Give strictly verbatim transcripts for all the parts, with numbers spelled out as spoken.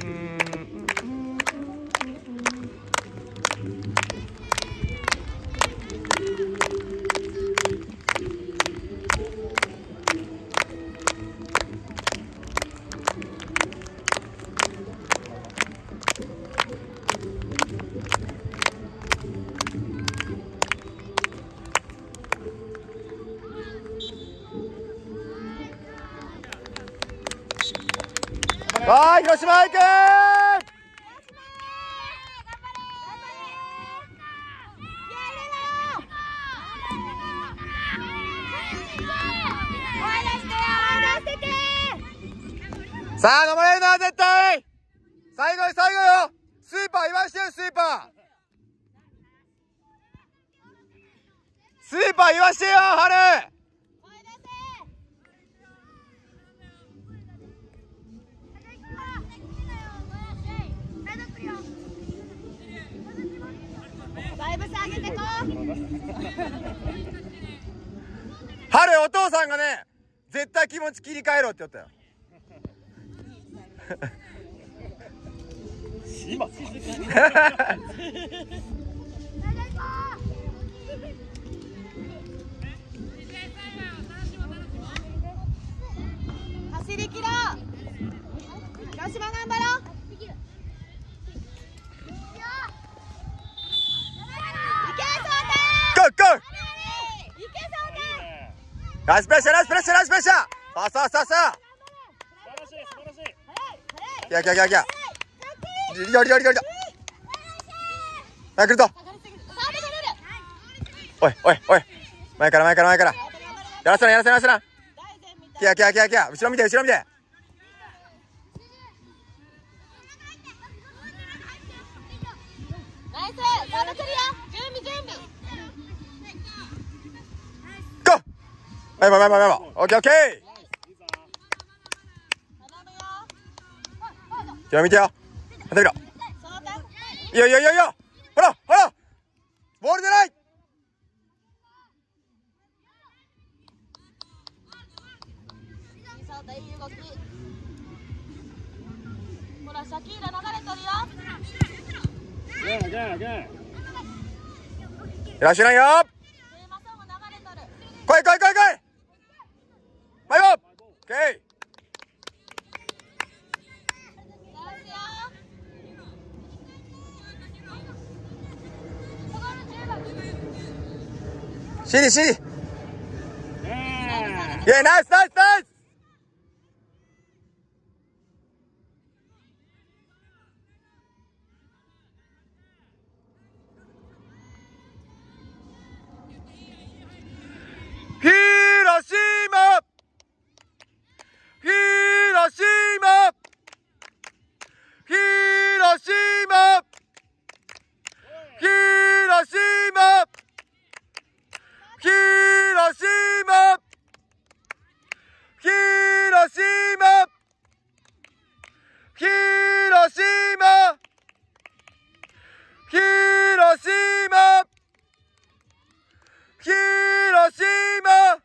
わあ、広島行くー。さあ、頑張れるな、絶対。最後よ、最後よ。スーパー言わしてよ、スーパー。スーパー言わしてよ、春。春、お父さんがね、絶対気持ち切り替えろって言ったよ。 今走り切ろう。広島頑張ろう。 ゴーゴー。ナイスプレッシャー、ナイスプレッシャー、ナイスプレッシャー。さあさあさあさあ。いやいやいやいや。リリリリリリ。はい、来ると。おいおいおい。前から前から前から。やらせなやらせなやらせな。キヤキヤキヤキヤ。後ろ見て後ろ見て。 ナイス。サードクリア。準備準備。 ゴー。バイバイバイバイバイ。オッケーオッケー。じゃあ見てよ。当てみろ。いやいやいやいや。ほらほら。ボールじゃない。 ほらシャキーラ流れとるよ。 いらっしゃいよ。来い来い来い来い。バイバイ。オッケー。シリシリ。いや、ナイスナイスナイス。広島広島広島広島広島広島広島広島広島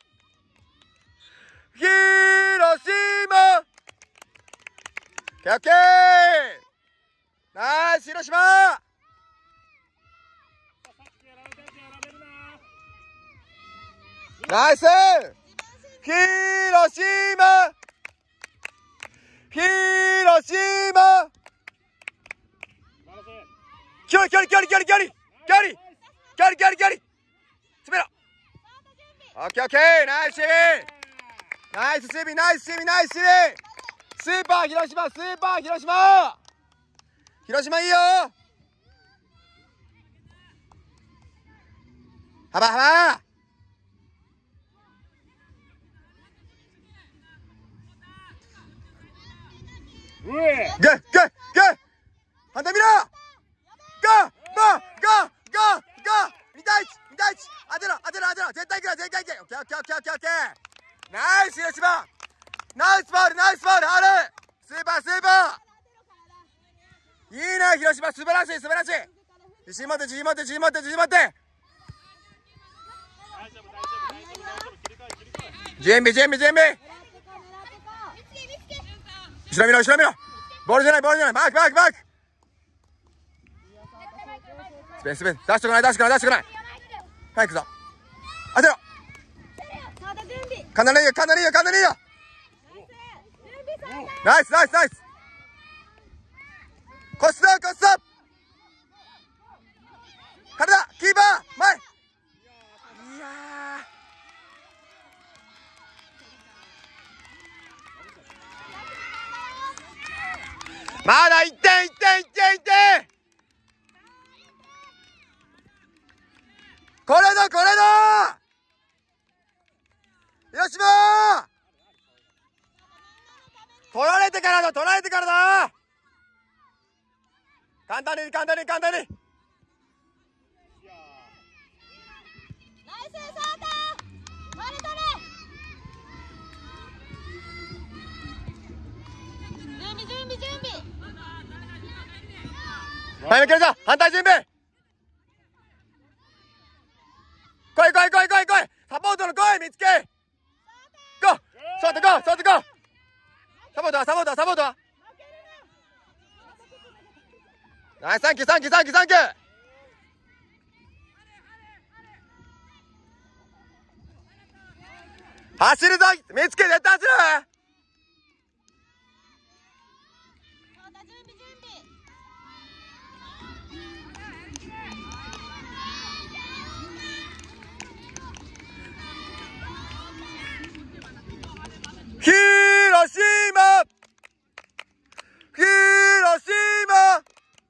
広島。オッケー。ナイス広島。ナイス広島広島。距離距離距離距離距離距離距離距離距離詰めろ。オッケーオッケー。ナイスナイス守備ナイス守備ナイス守備。スーパー広島スーパー広島広島いいよ。幅幅。グーグーグー反対見ろ。ゴーゴーゴーゴーゴー。に対いちに対いち。当てろ当てろ当てろ。絶対いけろ絶対いけ。オッケーオッケーオッケーオッケーオッケー。ナイス広島。ナイスファウルナイスファウル。あるスーパースーパー。いいね広島。素晴らしい素晴らしい。自信持って自信持って自信持って自信持って。準備準備準備。後ろ見ろ後ろ見ろ。 ボールじゃないボールじゃないマークマークマークスペーススペース出してこない出してこない出してこないはい行くぞ当てろかなりいいよかなりいいよかなりいいよナイスナイスナイスコストコスト体キーパー前いやまだいってんいってんいってんいってんこれだこれだ広島取られてからだ取られてからだ簡単に簡単に簡単に前向けるぞ反対準備来い来い来い来い来いサポートの来い見つけゴーそうやってゴーそうやってゴーサポートはサポートはサポートはナイスサンキューサンキューサンキューサンキュー走るぞ見つけ絶対走る広島広島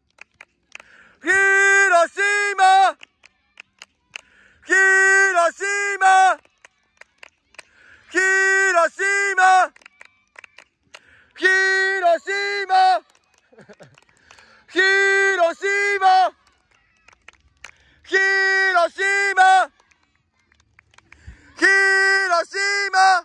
広島広島広島広島広島広島広島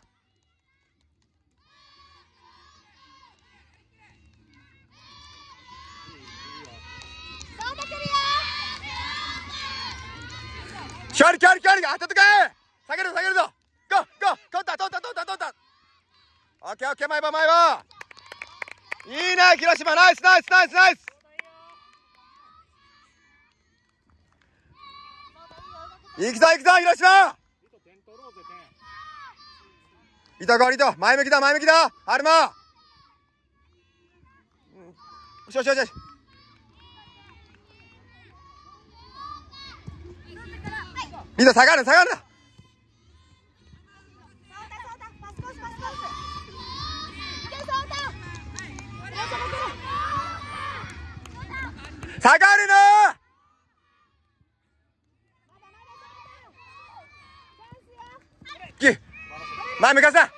距離距離距離当ててけ下げる下げるぞゴーゴー取った取った取った取ったオッケーオッケー前歯前歯いいね広島ナイスナイスナイスナイス行くぞ行くぞ広島糸ゴール糸前向きだ前向きだアルマよしよしよしよし糸下がる下がるな下がるなき前向かせ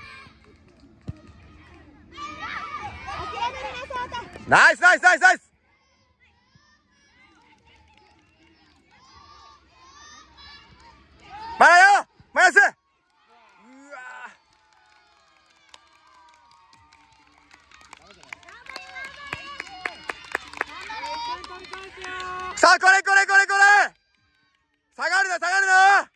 ナイスナイスナイスナイスまだよマイナスうわさあこれこれこれこれ下がるな下がるな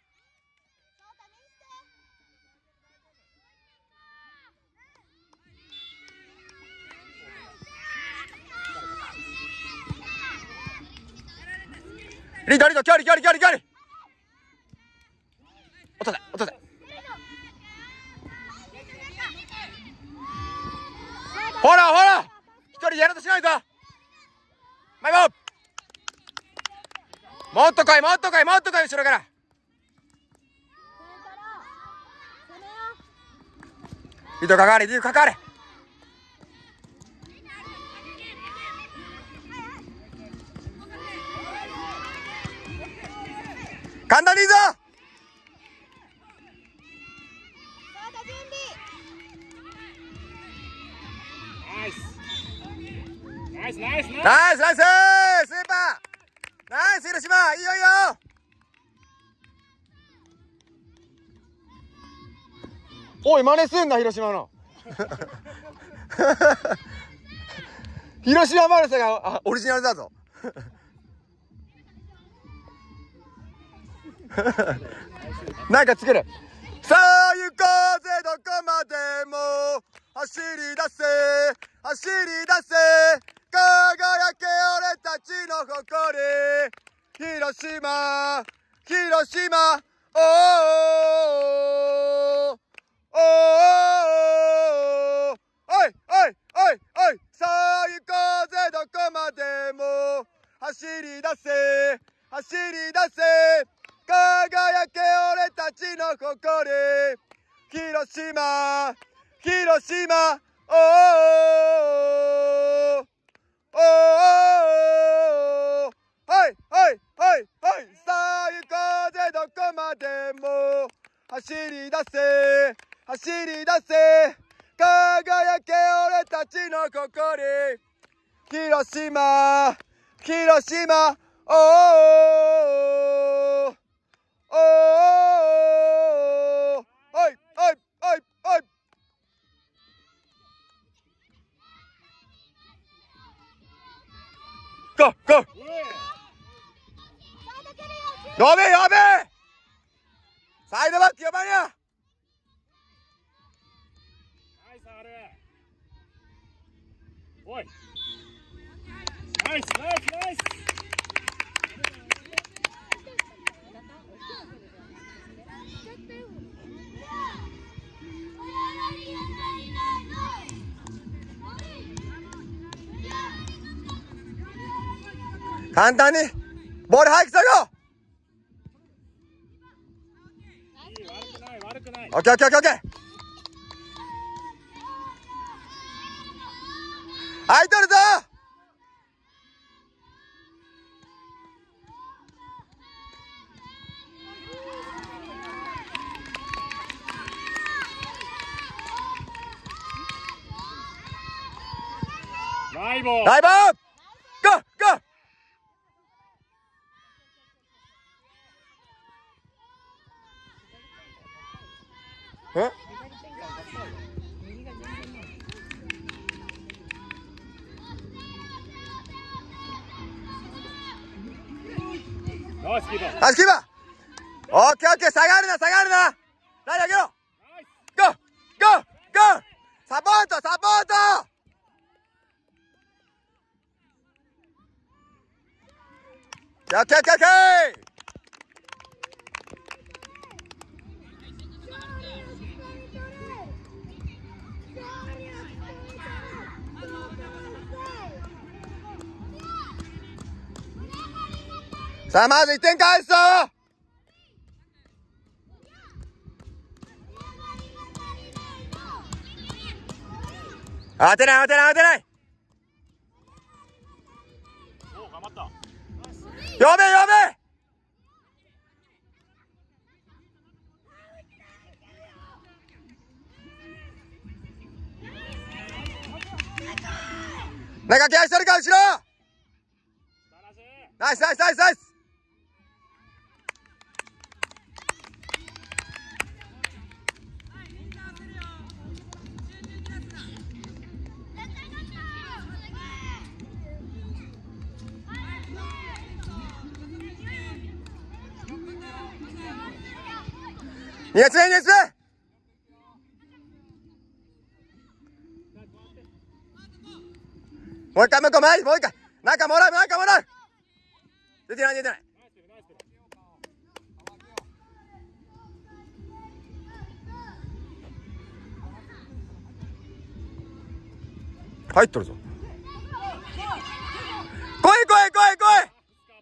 リードリード距離距離距離距離落とせ落とせほらほら一人やろうとしないぞマイボーもっと来いもっと来いもっと来い後ろから糸かかれ糸かかれ簡単にいいぞナイスナイスナイスナイスナイススーパーナイス広島いいよいいよおい真似すんな広島の広島マルセがあオリジナルだぞなんか作るさあ行こうぜどこまでも走り出せ走り出せ輝け俺たちの誇り広島広島おーおーおいおいおいおいさあ行こうぜどこまでも走り出せ走り出せ輝け俺たちの誇り広島広島おーおーはいはいはいはいさあ行こうぜどこまでも走り出せ走り出せ輝け俺たちの誇り広島広島おーおーはいはいはいはいゴーゴー呼べ呼べサイドバック呼ばにゃナイスあるおいナイスナイスナイス簡単にボール早く下げろいい悪くない悪くないオッケーオッケーオッケーオッケー空いとるぞライボライボーゴーゴーえナイスキーパーナイスキーパーオッケーオッケー下がるな下がるなライン上げろゴーゴーゴーサポートサポートオッケーオッケーオッケーさあまずいってん返すぞ当てない当てない当てないおお頑張った呼べ呼べ中ケアしてるか後ろナイスナイスナイスナイスに列目に列目もう一回もう一回前にもう一回中もらう中もらう出てない出てない入っとるぞ来い来い来い来い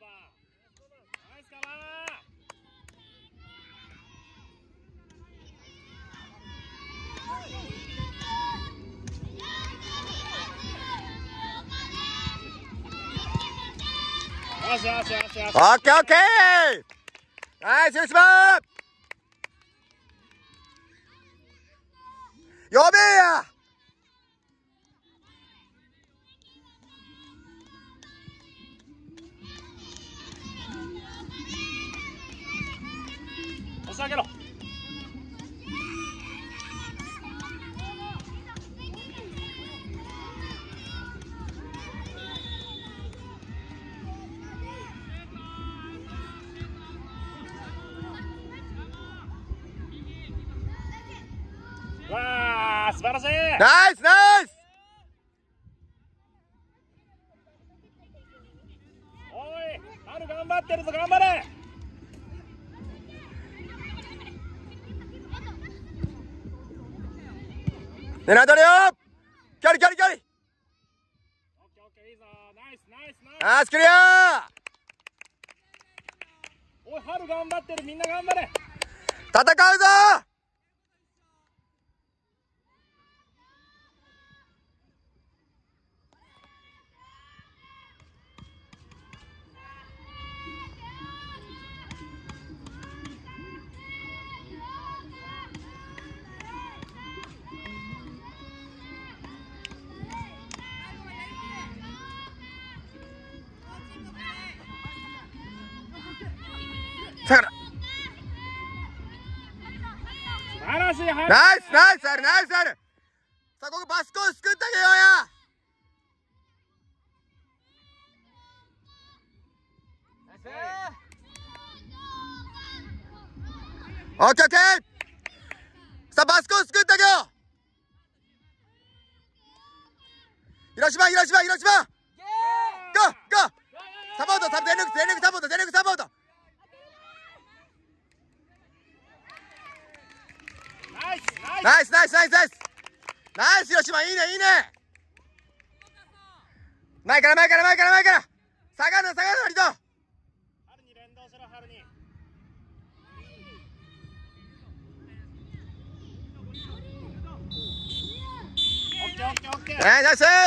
よしよしよしよしオッケーオッケーナイス吉島呼べや押し上げろわーああ、素晴らしい。 ナイスナイス。 おい、春頑張ってるぞ、頑張れ。 狙い取れよ。距離距離距離。 オッケーオッケー、いいぞ。ナイスナイスナイス。 ナイスクリア。 おい、春頑張ってる、みんな頑張れ。 戦うぞ。さら素晴らしい春。 ナイスナイスあるナイスある。さあここバスコン救ってあげようや。オッケーオッケー。さあバスコン救ってあげよう。広島広島広島ゴーゴー。サポートサポート全力全力サポート全力サポート。 ナイスナイスナイスナイスナイスナイスナイス広島いいねいいね。前から前から前から前から下がるの下がるのリト。 春に連動しろ、春に。オッケーオッケーオッケー。 ナイスナイス。